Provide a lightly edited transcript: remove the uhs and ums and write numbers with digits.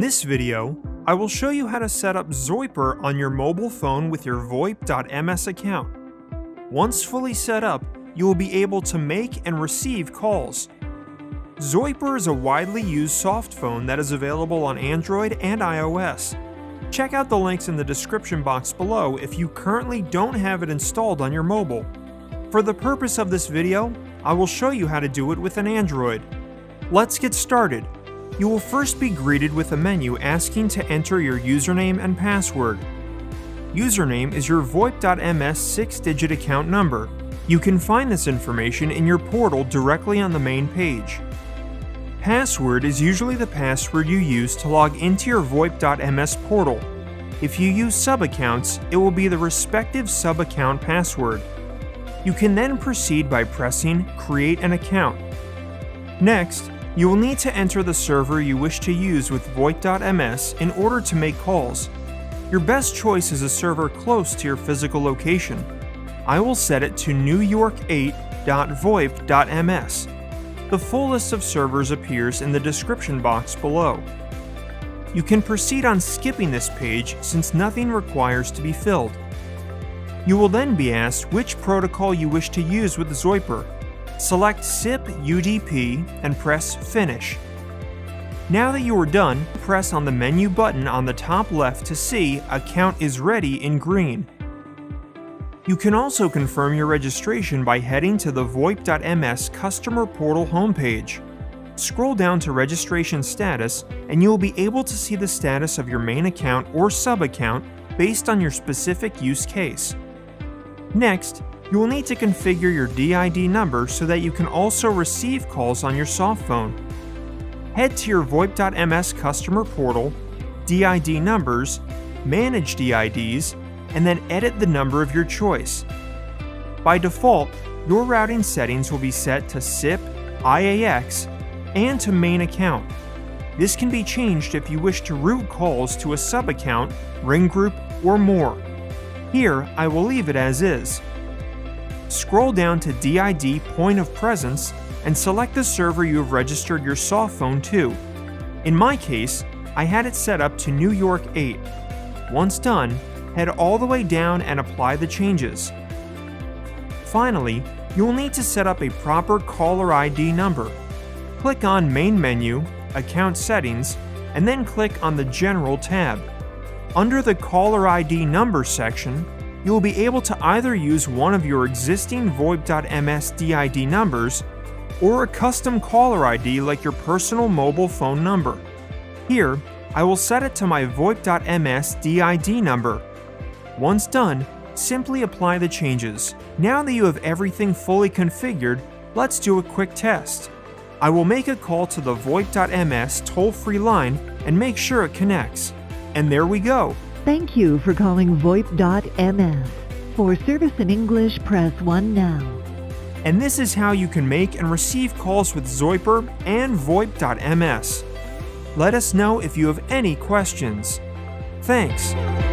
this video, I will show you how to set up Zoiper on your mobile phone with your VoIP.ms account. Once fully set up, you will be able to make and receive calls. Zoiper is a widely used soft phone that is available on Android and iOS. Check out the links in the description box below if you currently don't have it installed on your mobile. For the purpose of this video, I will show you how to do it with an Android. Let's get started. You will first be greeted with a menu asking to enter your username and password. Username is your VoIP.ms 6-digit account number. You can find this information in your portal directly on the main page. Password is usually the password you use to log into your VoIP.ms portal. If you use sub-accounts, it will be the respective sub-account password. You can then proceed by pressing Create an Account. Next, you will need to enter the server you wish to use with VoIP.ms in order to make calls. Your best choice is a server close to your physical location. I will set it to newyork8.voip.ms. The full list of servers appears in the description box below. You can proceed on skipping this page since nothing requires to be filled. You will then be asked which protocol you wish to use with Zoiper. Select SIP UDP and press Finish. Now that you are done, press on the menu button on the top left to see Account is ready in green. You can also confirm your registration by heading to the VoIP.ms customer portal homepage. Scroll down to Registration Status and you will be able to see the status of your main account or sub-account based on your specific use case. Next, you will need to configure your DID number so that you can also receive calls on your soft phone. Head to your VoIP.ms customer portal, DID numbers, manage DIDs, and then edit the number of your choice. By default, your routing settings will be set to SIP, IAX, and to main account. This can be changed if you wish to route calls to a sub-account, ring group, or more. Here, I will leave it as is. Scroll down to DID Point of Presence and select the server you have registered your soft phone to. In my case, I had it set up to New York 8. Once done, head all the way down and apply the changes. Finally, you will need to set up a proper caller ID number. Click on Main Menu, Account Settings, and then click on the General tab. Under the Caller ID Number section, you will be able to either use one of your existing VoIP.ms DID numbers or a custom caller ID like your personal mobile phone number. Here, I will set it to my VoIP.ms DID number. Once done, simply apply the changes. Now that you have everything fully configured, let's do a quick test. I will make a call to the VoIP.ms toll-free line and make sure it connects. And there we go. Thank you for calling VoIP.ms. For service in English, press 1 now. And this is how you can make and receive calls with Zoiper and VoIP.ms. Let us know if you have any questions. Thanks.